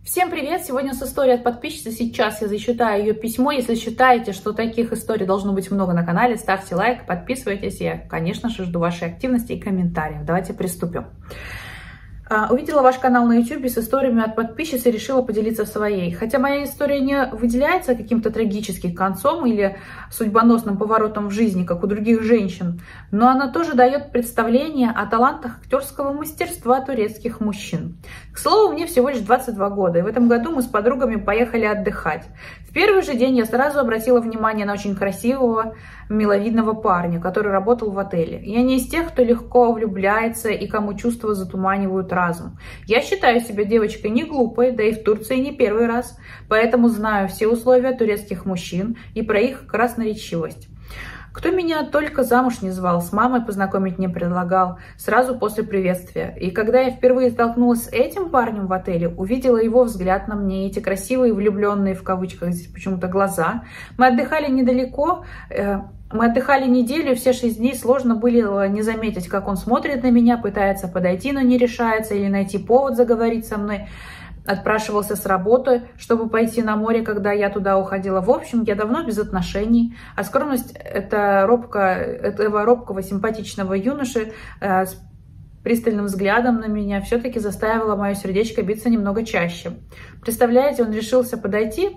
Всем привет! Сегодня с историей от подписчицы. Сейчас я зачитаю ее письмо. Если считаете, что таких историй должно быть много на канале, ставьте лайк, подписывайтесь. Я, конечно же, жду вашей активности и комментариев. Давайте приступим. Увидела ваш канал на YouTube с историями от подписчицы и решила поделиться своей. Хотя моя история не выделяется каким-то трагическим концом или судьбоносным поворотом в жизни, как у других женщин, но она тоже дает представление о талантах актерского мастерства турецких мужчин. К слову, мне всего лишь 22 года, и в этом году мы с подругами поехали отдыхать. В первый же день я сразу обратила внимание на очень красивого, миловидного парня, который работал в отеле. Я не из тех, кто легко влюбляется и кому чувства затуманивают разум. Я считаю себя девочкой не глупой, да и в Турции не первый раз, поэтому знаю все условия турецких мужчин и про их красноречивость. Кто меня только замуж не звал, с мамой познакомить не предлагал, сразу после приветствия. И когда я впервые столкнулась с этим парнем в отеле, увидела его взгляд на мне, эти красивые, влюбленные в кавычках здесь почему-то глаза. Мы отдыхали недалеко, мы отдыхали неделю, все 6 дней, сложно было не заметить, как он смотрит на меня, пытается подойти, но не решается, или найти повод заговорить со мной. Отпрашивался с работы, чтобы пойти на море, когда я туда уходила. В общем, я давно без отношений, а скромность этого робкого, симпатичного юноши с пристальным взглядом на меня все-таки заставила мое сердечко биться немного чаще. Представляете, он решился подойти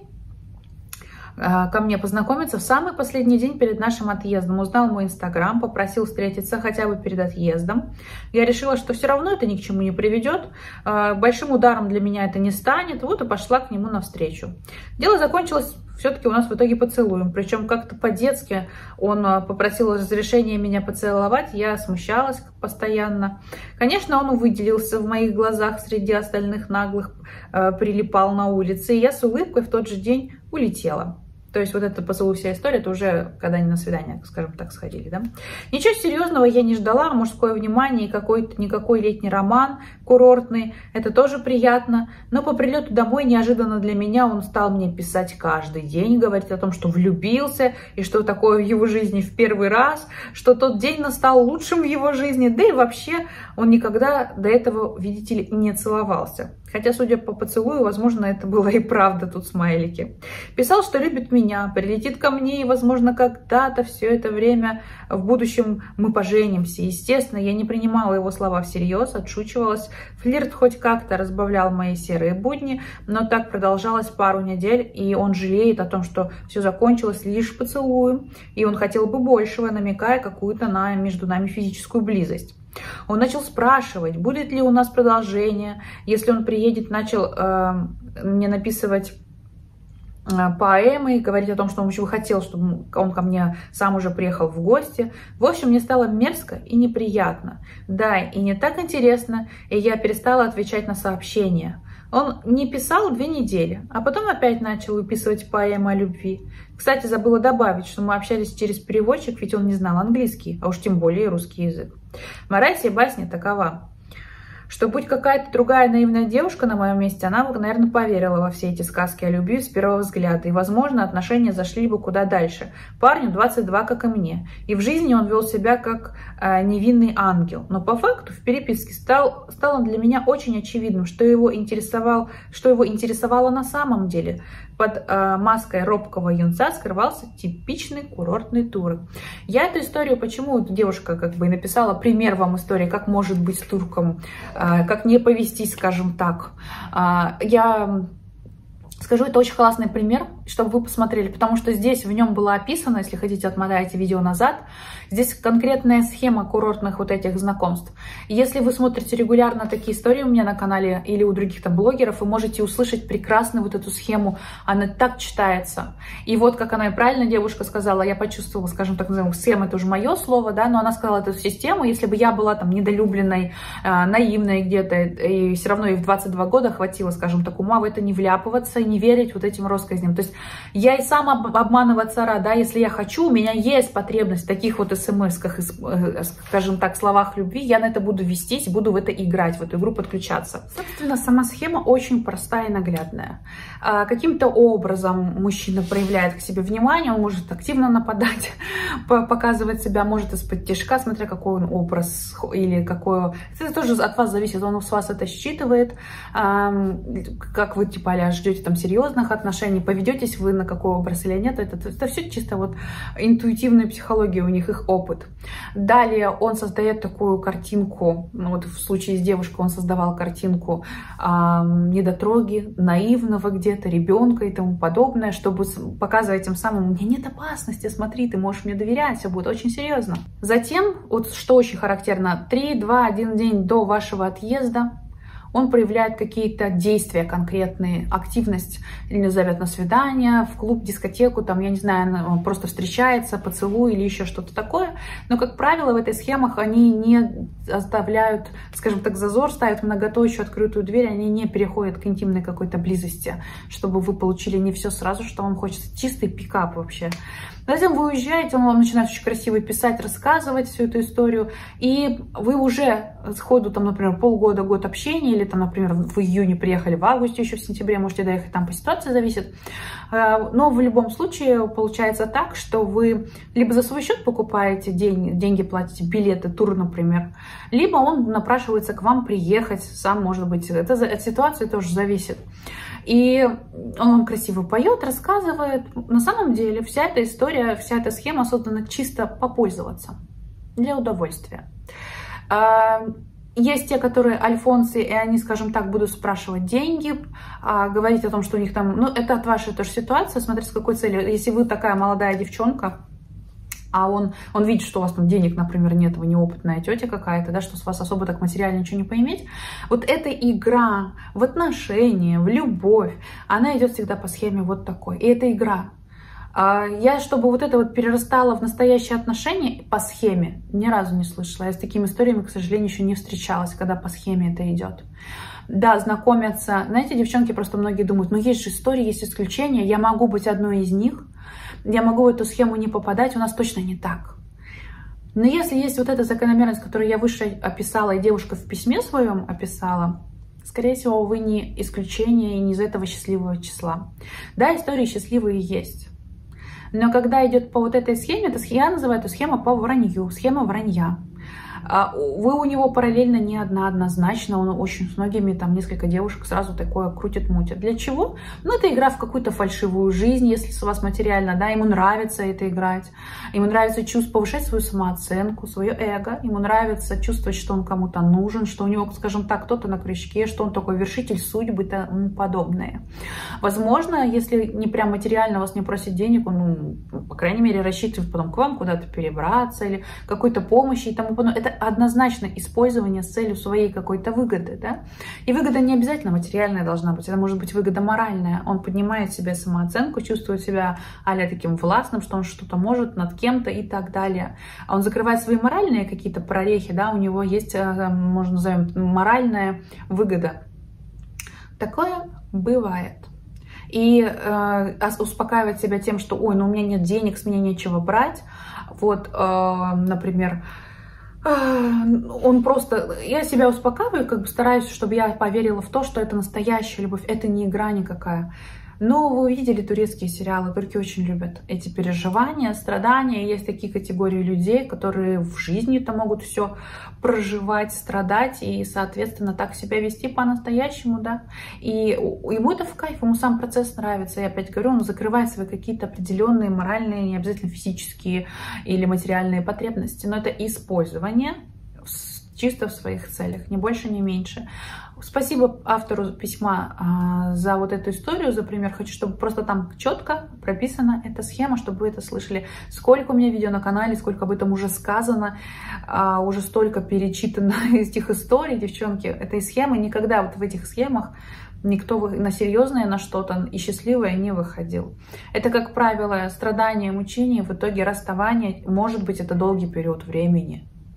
ко мне познакомиться в самый последний день перед нашим отъездом. Узнал мой инстаграм, попросил встретиться хотя бы перед отъездом. Я решила, что все равно это ни к чему не приведет. Большим ударом для меня это не станет. Вот и пошла к нему навстречу. Дело закончилось все-таки у нас в итоге поцелуем. Причем как-то по-детски он попросил разрешения меня поцеловать. Я смущалась постоянно. Конечно, он выделился в моих глазах среди остальных наглых, прилипал на улице. И я с улыбкой в тот же день улетела. То есть вот это поцелуй, вся история, это уже когда они на свидание, скажем так, сходили, да? Ничего серьезного я не ждала, мужское внимание и какой-то никакой летний роман курортный, это тоже приятно. Но по прилету домой неожиданно для меня он стал мне писать каждый день, говорить о том, что влюбился и что такое в его жизни в первый раз, что тот день настал лучшим в его жизни, да и вообще он никогда до этого, видите ли, не целовался. Хотя, судя по поцелую, возможно, это было и правда, тут смайлики. Писал, что любит меня, прилетит ко мне, и, возможно, когда-то все это время в будущем мы поженимся. Естественно, я не принимала его слова всерьез, отшучивалась. Флирт хоть как-то разбавлял мои серые будни, но так продолжалось пару недель, и он жалеет о том, что все закончилось лишь поцелуем, и он хотел бы большего, намекая какую-то между нами физическую близость. Он начал спрашивать, будет ли у нас продолжение. Если он приедет, начал мне написывать поэмы, говорить о том, что он очень хотел, чтобы он ко мне сам уже приехал в гости. В общем, мне стало мерзко и неприятно. Да, и не так интересно, и я перестала отвечать на сообщения. Он не писал 2 недели, а потом опять начал выписывать поэмы о любви. Кстати, забыла добавить, что мы общались через переводчик, ведь он не знал английский, а уж тем более русский язык. Мораль всей басни такова, что будь какая-то другая наивная девушка на моем месте, она бы, наверное, поверила во все эти сказки о любви с первого взгляда. И, возможно, отношения зашли бы куда дальше. Парню 22, как и мне. И в жизни он вел себя как невинный ангел. Но по факту в переписке стало для меня очень очевидным, что его интересовало на самом деле. Под маской робкого юнца скрывался типичный курортный тур. Я эту историю, почему эта девушка как бы написала пример вам истории, как может быть с турком, как не повестись, скажем так. Я скажу, это очень классный пример, чтобы вы посмотрели, потому что здесь в нем было описано, если хотите, отмотайте видео назад, здесь конкретная схема курортных вот этих знакомств. Если вы смотрите регулярно такие истории у меня на канале или у других там блогеров, вы можете услышать прекрасно вот эту схему, она так читается. И вот, как она и правильно девушка сказала, я почувствовала, скажем так, назовем, схема, это уже мое слово, да, но она сказала эту систему, если бы я была там недолюбленной, наивной где-то, и все равно ей в 22 года хватило, скажем так, ума в это не вляпываться и не верить вот этим россказням. То есть Я и сам обманываться рад, да, если я хочу, у меня есть потребность в таких вот смс-ках, скажем так, словах любви, я на это буду вестись, буду в это играть, в эту игру подключаться. Собственно, сама схема очень простая и наглядная. Каким-то образом мужчина проявляет к себе внимание, он может активно нападать, показывать себя, может из-под тишка, смотря какой он образ или какой... Это тоже от вас зависит, он с вас это считывает, как вы типа а-ля ждете там серьезных отношений, поведетесь вы на какой образ или нет, это все чисто вот интуитивная психология у них, их опыт. Далее он создает такую картинку, ну вот в случае с девушкой он создавал картинку недотроги, наивного где-то, ребенка и тому подобное, чтобы показывать тем самым, у меня нет опасности, смотри, ты можешь мне доверять, все будет очень серьезно. Затем, вот что очень характерно, 3, 2, 1 день до вашего отъезда он проявляет какие-то действия конкретные, активность, или зовет на свидание, в клуб, дискотеку, там, я не знаю, он просто встречается, поцелуй или еще что-то такое. Но, как правило, в этой схемах они не оставляют, скажем так, зазор, ставят многоточие, открытую дверь, они не переходят к интимной какой-то близости, чтобы вы получили не все сразу, что вам хочется, чистый пикап вообще. Затем вы уезжаете, он вам начинает очень красиво писать, рассказывать всю эту историю, и вы уже сходу, там, например, полгода, год общения, или там, например, в июне приехали, в августе, еще в сентябре можете доехать, там по ситуации зависит. Но в любом случае получается так, что вы либо за свой счет покупаете деньги платите, билеты, тур, например, либо он напрашивается к вам приехать сам, может быть, это от ситуации тоже зависит. И он вам красиво поет, рассказывает. На самом деле вся эта история, вся эта схема создана чисто попользоваться, для удовольствия. Есть те, которые альфонсы, и они, скажем так, будут спрашивать деньги, говорить о том, что у них там... Ну, это от вашей тоже ситуации, смотрите, с какой целью. Если вы такая молодая девчонка, а он видит, что у вас там денег, например, нет, вы неопытная тетя какая-то, да, что с вас особо так материально ничего не поиметь. Вот эта игра в отношения, в любовь, она идет всегда по схеме вот такой. И это игра. Я, чтобы вот это вот перерастало в настоящие отношения по схеме, ни разу не слышала. Я с такими историями, к сожалению, еще не встречалась, когда по схеме это идет. Да, знакомятся. Знаете, девчонки просто многие думают, ну есть же истории, есть исключения, я могу быть одной из них, я могу в эту схему не попадать, у нас точно не так. Но если есть вот эта закономерность, которую я выше описала, и девушка в письме своем описала, скорее всего, вы не исключение и не из этого счастливого числа. Да, истории счастливые есть. Но когда идет по вот этой схеме, это я называю эту схему по вранью, схема вранья. Вы у него параллельно не одна однозначно, он очень с многими, там несколько девушек сразу такое крутит-мутит. Для чего? Ну, это игра в какую-то фальшивую жизнь, если с вас материально, да, ему нравится это играть, ему нравится повышать свою самооценку, свое эго, ему нравится чувствовать, что он кому-то нужен, что у него, скажем так, кто-то на крючке, что он такой вершитель судьбы и тому подобное. Возможно, если не прям материально вас не просит денег, он, ну, по крайней мере, рассчитывает потом к вам куда-то перебраться или какой-то помощи и тому подобное. Это однозначно использование с целью своей какой-то выгоды, да? И выгода не обязательно материальная должна быть, это может быть выгода моральная. Он поднимает себе самооценку, чувствует себя а-ля таким властным, что он что-то может над кем-то и так далее. А он закрывает свои моральные какие-то прорехи, да, у него есть, можно назовем, моральная выгода. Такое бывает. И успокаивать себя тем, что, ой, ну у меня нет денег, с меня нечего брать. Вот, например, он просто... Я себя успокаиваю, как бы стараюсь, чтобы я поверила в то, что это настоящая любовь, это не игра никакая. Но вы видели турецкие сериалы, турки очень любят эти переживания, страдания. Есть такие категории людей, которые в жизни-то могут все проживать, страдать и, соответственно, так себя вести по-настоящему, да. И ему это в кайф, ему сам процесс нравится. Я опять говорю, он закрывает свои какие-то определенные моральные, не обязательно физические или материальные потребности. Но это использование чисто в своих целях, ни больше, ни меньше. Спасибо автору письма за вот эту историю, за пример. Хочу, чтобы просто там четко прописана эта схема, чтобы вы это слышали. Сколько у меня видео на канале, сколько об этом уже сказано, уже столько перечитано этих историй, девчонки, этой схемы. Никогда вот в этих схемах никто на серьезное, на что-то и счастливое не выходил. Это, как правило, страдания, мучения, в итоге расставание. Может быть, это долгий период времени.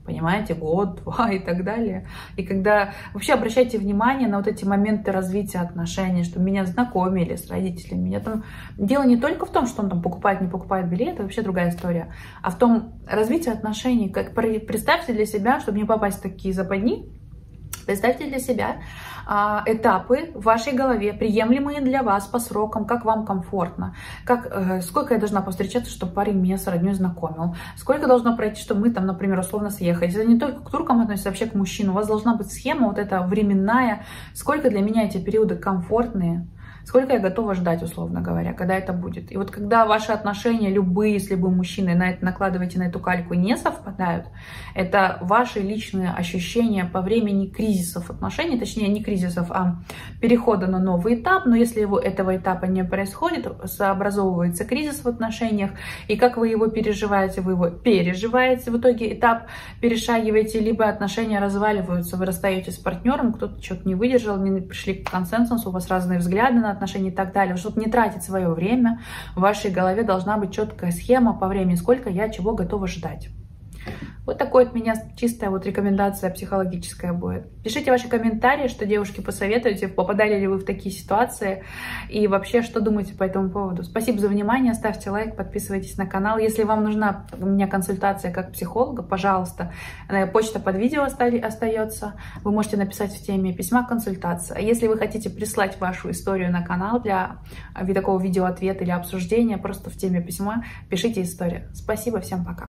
Понимаете, год, два и так далее. И когда вообще обращайте внимание на вот эти моменты развития отношений, что меня знакомили с родителями. Меня там... Дело не только в том, что он там покупает, не покупает билеты, это вообще другая история, а в том развитии отношений. Как... Представьте для себя, чтобы не попасть в такие западни, представьте для себя этапы в вашей голове, приемлемые для вас по срокам, как вам комфортно, сколько я должна повстречаться, чтобы парень меня с роднёй знакомил, сколько должно пройти, чтобы мы там, например, условно съехались. Это не только к туркам относится, вообще к мужчинам. У вас должна быть схема вот эта временная, сколько для меня эти периоды комфортные, сколько я готова ждать, условно говоря, когда это будет. И вот когда ваши отношения, любые с любым мужчиной, накладываете на эту кальку, не совпадают, это ваши личные ощущения по времени кризисов отношений, точнее не кризисов, а перехода на новый этап. Но если этого этапа не происходит, сообразовывается кризис в отношениях, и как вы его переживаете, в итоге этап перешагиваете, либо отношения разваливаются, вы расстаетесь с партнером, кто-то что-то не выдержал, не пришли к консенсусу, у вас разные взгляды на отношения и так далее. Чтобы не тратить свое время, в вашей голове должна быть четкая схема по времени, сколько я чего готова ждать. Вот такой от меня чистая вот рекомендация психологическая будет. Пишите ваши комментарии, что девушки посоветуете, попадали ли вы в такие ситуации и вообще, что думаете по этому поводу. Спасибо за внимание, ставьте лайк, подписывайтесь на канал. Если вам нужна у меня консультация как психолога, пожалуйста, почта под видео остается. Вы можете написать в теме письма консультация. Если вы хотите прислать вашу историю на канал для такого видео-ответа или обсуждения, просто в теме письма пишите историю. Спасибо, всем пока.